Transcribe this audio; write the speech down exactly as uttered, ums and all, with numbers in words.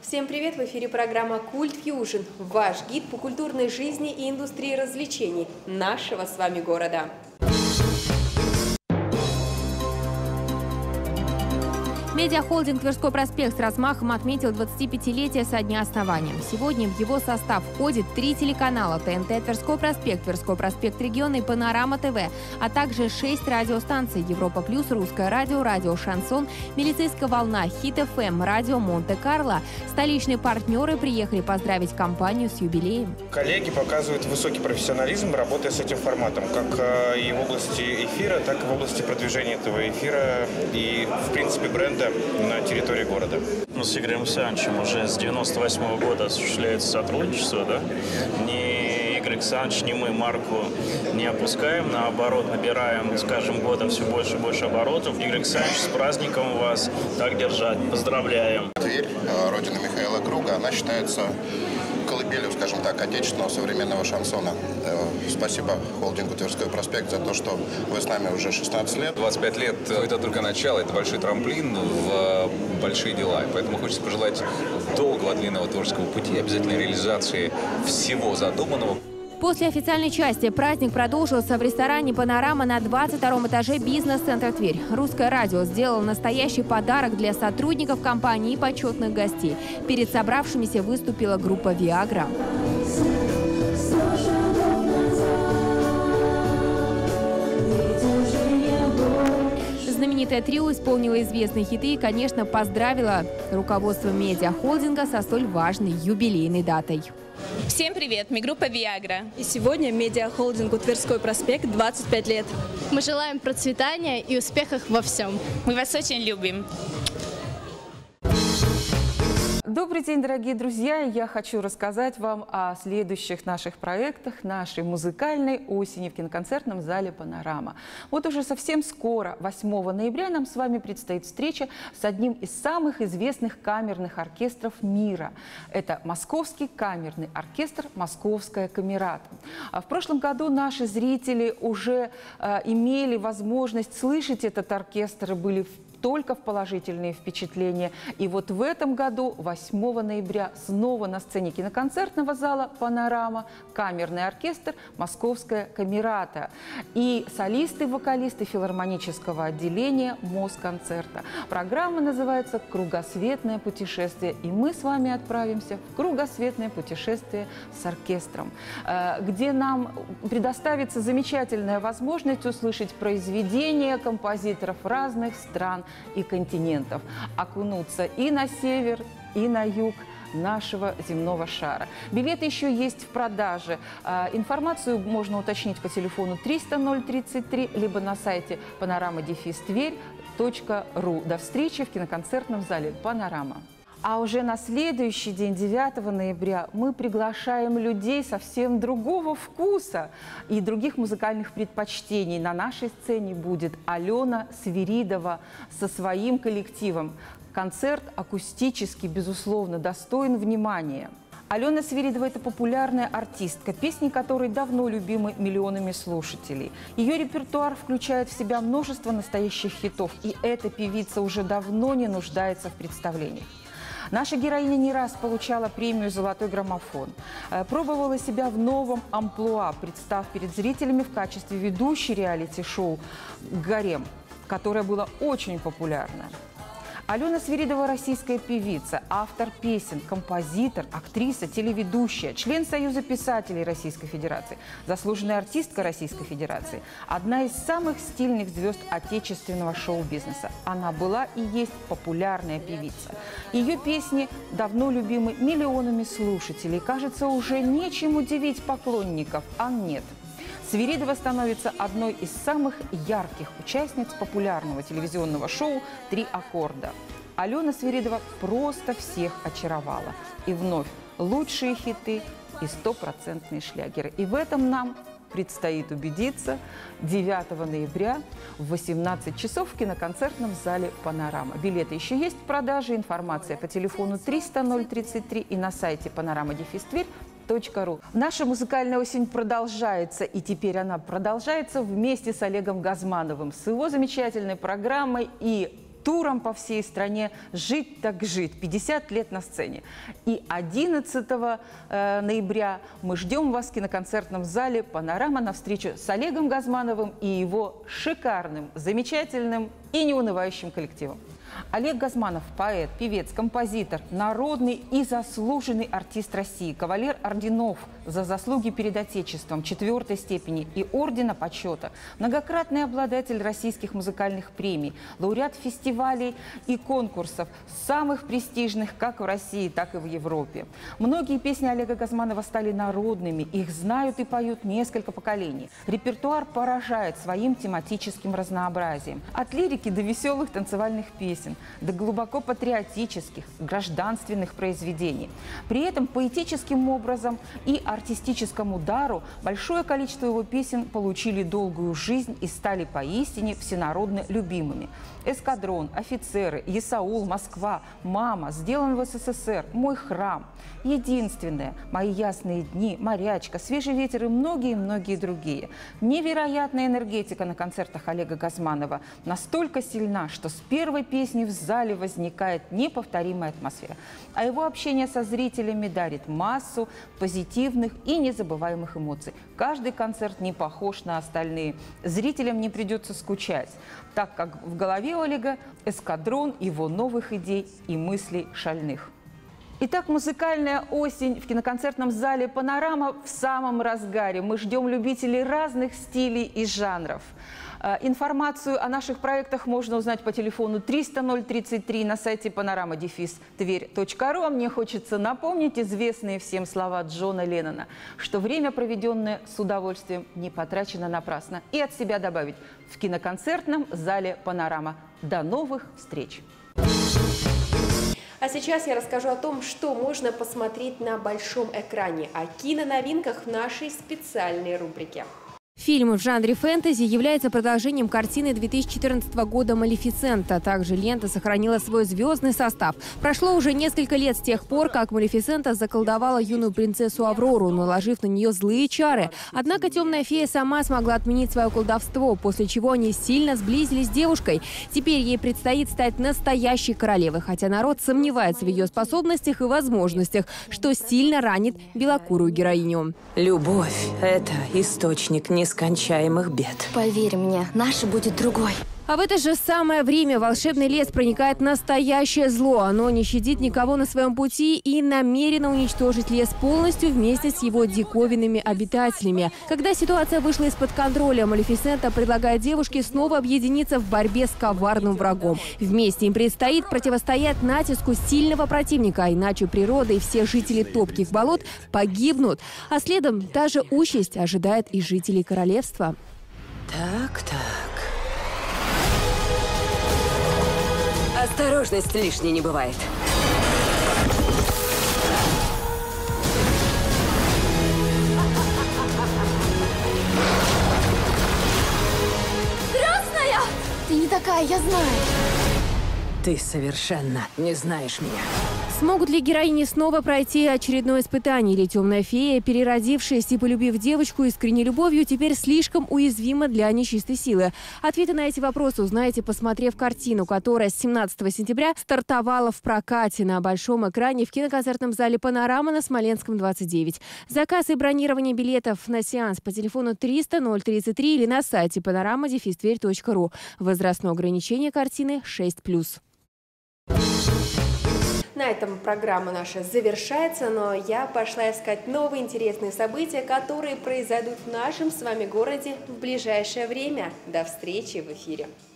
Всем привет! В эфире программа «Культ Фьюжн», ваш гид по культурной жизни и индустрии развлечений нашего с вами города. Медиахолдинг «Тверской проспект» с размахом отметил двадцатипятилетие со дня основания. Сегодня в его состав входит три телеканала: ТНТ «Тверской проспект», «Тверской проспект Регион» и «Панорама ТВ», а также шесть радиостанций: Европа Плюс, Русское радио, радио Шансон, Милицейская волна, Хит эф эм, радио Монте-Карло. Столичные партнеры приехали поздравить компанию с юбилеем. Коллеги показывают высокий профессионализм, работая с этим форматом, как и в области эфира, так и в области продвижения этого эфира и, в принципе, бренда на территории города. Ну, с Игорем Александровичем уже с девяносто восьмого года осуществляется сотрудничество, да? Ни Игорь Александрович, ни мы марку не опускаем, наоборот, набираем с каждым годом все больше и больше оборотов. Игорь Александрович, с праздником вас, так держать, поздравляем. Тверь, родина Михаила Круга, она считается колыбелью, скажем так, отечественного современного шансона. Спасибо холдингу «Тверской проспект» за то, что вы с нами уже шестнадцать лет. двадцать пять лет – это только начало, это большой трамплин в большие дела. Поэтому хочется пожелать долгого, длинного творческого пути, обязательной реализации всего задуманного. После официальной части праздник продолжился в ресторане «Панорама» на двадцать втором этаже бизнес-центра Тверь. Русское радио сделало настоящий подарок для сотрудников компании и почетных гостей. Перед собравшимися выступила группа «Виагра». Знаменитое трио исполнило известные хиты и, конечно, поздравила руководство медиахолдинга со столь важной юбилейной датой. Всем привет, мы группа «Виагра». И сегодня медиахолдингу «Тверской проспект» двадцать пять лет. Мы желаем процветания и успехов во всем. Мы вас очень любим. Добрый день, дорогие друзья! Я хочу рассказать вам о следующих наших проектах нашей музыкальной осени в киноконцертном зале «Панорама». Вот уже совсем скоро, восьмого ноября, нам с вами предстоит встреча с одним из самых известных камерных оркестров мира. Это Московский камерный оркестр «Московская камерата». В прошлом году наши зрители уже э, имели возможность слышать этот оркестр и были в только в положительные впечатления. И вот в этом году, восьмого ноября, снова на сцене киноконцертного зала «Панорама» камерный оркестр «Московская камерата» и солисты, вокалисты филармонического отделения Москонцерта. Программа называется «Кругосветное путешествие». И мы с вами отправимся в кругосветное путешествие с оркестром, где нам предоставится замечательная возможность услышать произведения композиторов разных стран и континентов, окунуться и на север, и на юг нашего земного шара. Билеты еще есть в продаже. Информацию можно уточнить по телефону триста ноль тридцать три, либо на сайте панорама дефис тверь точка ру. До встречи в киноконцертном зале «Панорама». А уже на следующий день, девятого ноября, мы приглашаем людей совсем другого вкуса и других музыкальных предпочтений. На нашей сцене будет Алена Свиридова со своим коллективом. Концерт акустически, безусловно, достоин внимания. Алена Свиридова – это популярная артистка, песни которой давно любимы миллионами слушателей. Ее репертуар включает в себя множество настоящих хитов, и эта певица уже давно не нуждается в представлениях. Наша героиня не раз получала премию «Золотой граммофон», пробовала себя в новом амплуа, представ перед зрителями в качестве ведущей реалити-шоу «Гарем», которое было очень популярно. Алена Свиридова – российская певица, автор песен, композитор, актриса, телеведущая, член Союза писателей Российской Федерации, заслуженная артистка Российской Федерации, одна из самых стильных звезд отечественного шоу-бизнеса. Она была и есть популярная певица. Ее песни давно любимы миллионами слушателей. Кажется, уже нечем удивить поклонников, а нет. Свиридова становится одной из самых ярких участниц популярного телевизионного шоу «Три аккорда». Алена Свиридова просто всех очаровала. И вновь лучшие хиты и стопроцентные шлягеры. И в этом нам предстоит убедиться девятого ноября в восемнадцать часов в киноконцертном зале «Панорама». Билеты еще есть в продаже. Информация по телефону триста ноль тридцать три и на сайте панорама дефис тверь точка ру. Наша музыкальная осень продолжается, и теперь она продолжается вместе с Олегом Газмановым, с его замечательной программой и туром по всей стране «Жить так жить». пятьдесят лет на сцене. И одиннадцатого ноября мы ждем вас в киноконцертном зале «Панорама» на встречу с Олегом Газмановым и его шикарным, замечательным и неунывающим коллективом. Олег Газманов – поэт, певец, композитор, народный и заслуженный артист России, кавалер орденов за заслуги перед Отечеством четвертой степени и ордена почета, многократный обладатель российских музыкальных премий, лауреат фестивалей и конкурсов, самых престижных как в России, так и в Европе. Многие песни Олега Газманова стали народными, их знают и поют несколько поколений. Репертуар поражает своим тематическим разнообразием. От лирики до веселых танцевальных песен, до глубоко патриотических, гражданственных произведений. При этом поэтическим образом и артистическому дару большое количество его песен получили долгую жизнь и стали поистине всенародно любимыми. «Эскадрон», «Офицеры», «Есаул», «Москва», «Мама», «Сделан в СССР», «Мой храм», «Единственное», «Мои ясные дни», «Морячка», «Свежий ветер» и многие-многие другие. Невероятная энергетика на концертах Олега Газманова настолько сильна, что с первой песни в зале возникает неповторимая атмосфера. А его общение со зрителями дарит массу позитивных и незабываемых эмоций. Каждый концерт не похож на остальные. Зрителям не придется скучать, так как в голове Олега эскадрон его новых идей и мыслей шальных. Итак, музыкальная осень в киноконцертном зале «Панорама» в самом разгаре. Мы ждем любителей разных стилей и жанров. Информацию о наших проектах можно узнать по телефону триста ноль тридцать три на сайте панорама дефис тверь точка ру. А мне хочется напомнить известные всем слова Джона Леннона, что время, проведенное с удовольствием, не потрачено напрасно. И от себя добавить: в киноконцертном зале «Панорама». До новых встреч! А сейчас я расскажу о том, что можно посмотреть на большом экране, о киноновинках в нашей специальной рубрике. Фильм в жанре фэнтези является продолжением картины две тысячи четырнадцатого года «Малефисента». Также лента сохранила свой звездный состав. Прошло уже несколько лет с тех пор, как Малефисента заколдовала юную принцессу Аврору, наложив на нее злые чары. Однако темная фея сама смогла отменить свое колдовство, после чего они сильно сблизились с девушкой. Теперь ей предстоит стать настоящей королевой, хотя народ сомневается в ее способностях и возможностях, что сильно ранит белокурую героиню. Любовь – это источник нескончаемых нескончаемых бед. Поверь мне, наша будет другой. А в это же самое время в волшебный лес проникает настоящее зло. Оно не щадит никого на своем пути и намерено уничтожить лес полностью вместе с его диковинными обитателями. Когда ситуация вышла из-под контроля, Малефисента предлагает девушке снова объединиться в борьбе с коварным врагом. Вместе им предстоит противостоять натиску сильного противника, иначе природа и все жители топких болот погибнут. А следом та же участь ожидает и жителей королевства. Так, так. Осторожность лишней не бывает. Красная! Ты не такая, я знаю. Ты совершенно не знаешь меня. Смогут ли героини снова пройти очередное испытание? Или темная фея, переродившаяся и полюбив девочку искренней любовью, теперь слишком уязвима для нечистой силы? Ответы на эти вопросы узнаете, посмотрев картину, которая с семнадцатого сентября стартовала в прокате на большом экране в киноконцертном зале «Панорама» на Смоленском, двадцать девять. Заказ и бронирование билетов на сеанс по телефону триста ноль тридцать три или на сайте панорама дефис тверь точка ру. Возрастное ограничение картины шесть плюс. На этом программа наша завершается, но я пошла искать новые интересные события, которые произойдут в нашем с вами городе в ближайшее время. До встречи в эфире!